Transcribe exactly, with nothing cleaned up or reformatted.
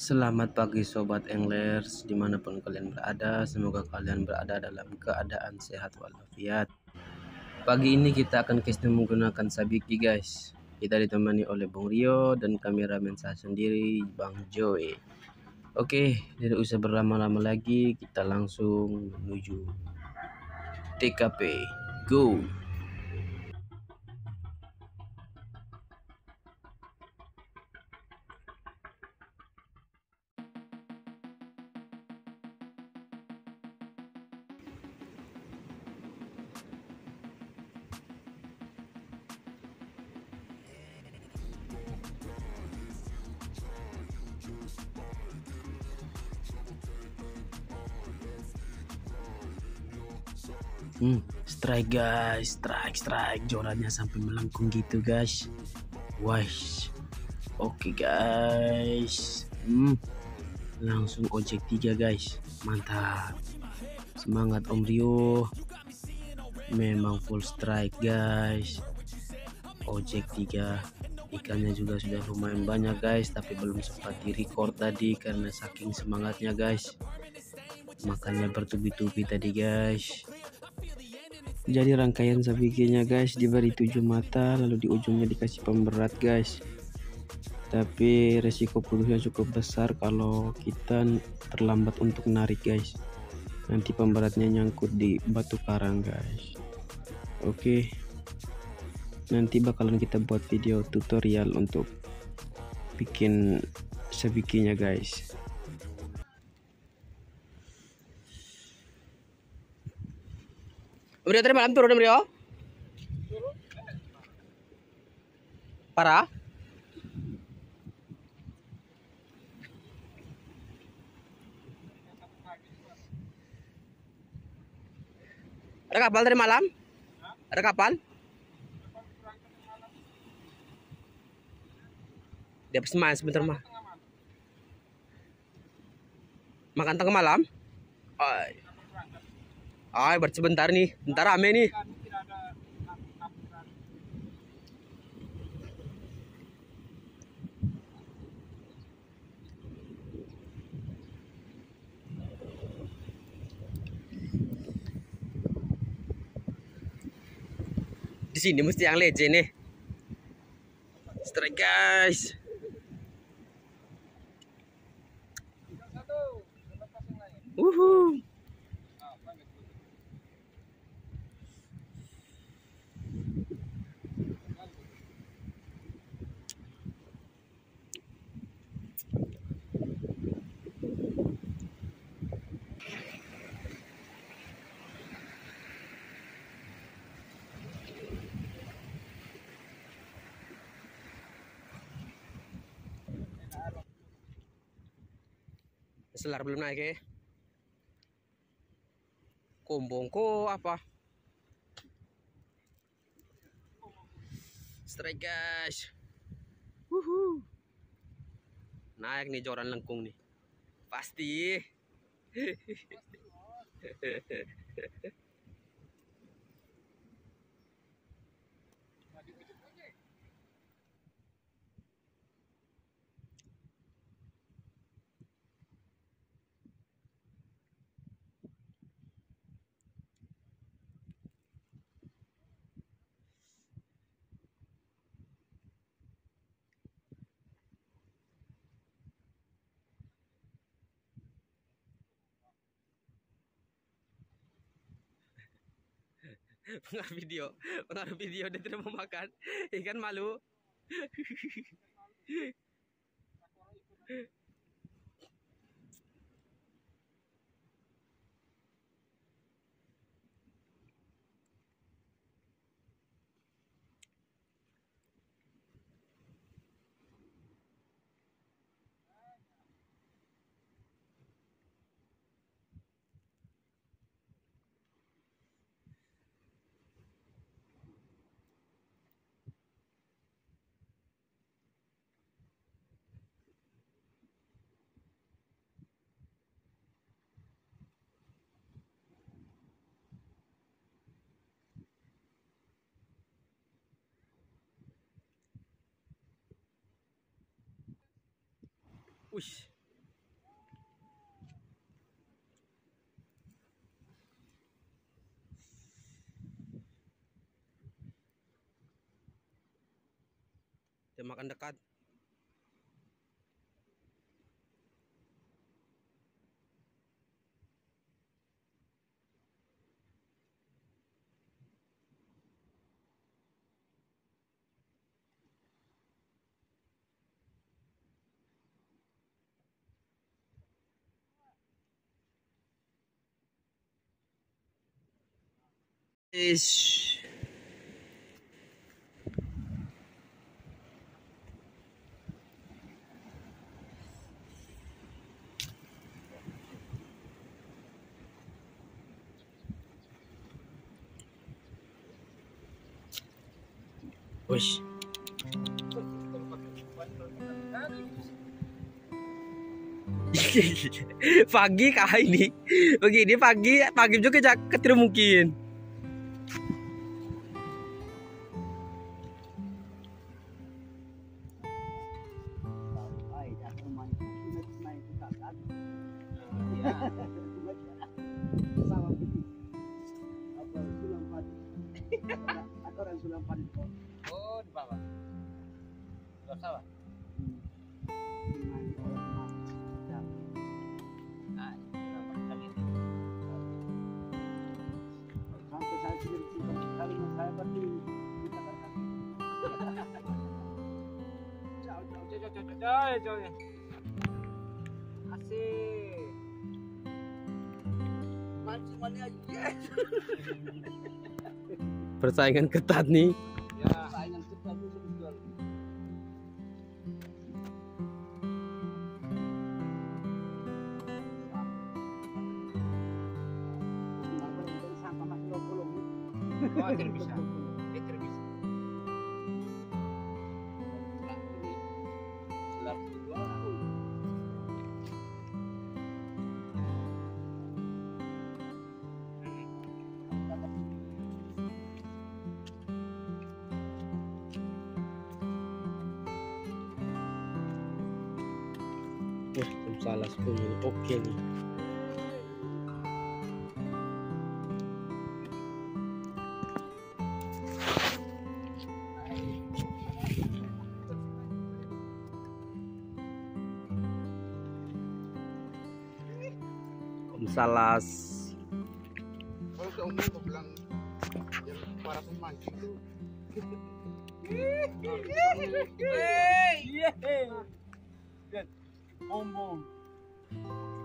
Selamat pagi Sobat Anglers dimanapun kalian berada. Semoga kalian berada dalam keadaan sehat walafiat. Pagi ini kita akan casting menggunakan Sabiki guys. Kita ditemani oleh Bung Rio dan kameramen saya sendiri Bang Joey. Oke, tidak usah berlama-lama lagi, kita langsung menuju T K P. Go! Hmm, strike guys, strike, strike. Jorannya sampai melengkung gitu guys. Wah, oke guys. Hmm, langsung ojek tiga guys. Mantap. Semangat Om Rio. Memang full strike guys. Ojek tiga. Ikannya juga sudah lumayan banyak guys, tapi belum sempat di record tadi karena saking semangatnya guys. Makanya bertubi-tubi tadi guys. Jadi rangkaian sabikinya guys diberi tujuh mata, lalu di ujungnya dikasih pemberat guys. Tapi resiko putusnya cukup besar kalau kita terlambat untuk narik guys. Nanti pemberatnya nyangkut di batu karang guys. Oke, nanti bakalan kita buat video tutorial untuk bikin sabikinya guys. Udah tadi malam turun Rio? Parah? Ada kapal tadi malam? Ada kapal? Dia pasti main sebentar mah. Makan tengah malam? Ay. Ay, berarti sebentar nih. Bentar rame nih. Di sini mesti yang legend nih. Strike guys. Uhu. Selar belum naik ya. Kombongko apa? Strike guys. Wuhu. Naik nih joran lengkung nih. Pasti. Pengaruh video, pengaruh video dia tidak mau makan, ikan malu. Wih, kita makan dekat. Ish. Wish. Pagi kah ini? Begini pagi, pagi juga ketiru mungkin. Oh, di bawah. Sudah sawah. Nah, kali ini. Sampai saya sendiri kali saya berarti kita akan. Jauh, jauh, jauh, jauh, jauh, jauh. Asik. Mancing mana aja. Persaingan ketat nih. Ya, persaingan ketat itu betul. Oh, tidak bisa. Eh, tidak bisa. Selap dua. Wah, salah sepuluh. Oke nih. Om Salas. Kalau ke umum gue bilang yang para pemancing itu. Yeay, yeay. Bom bom.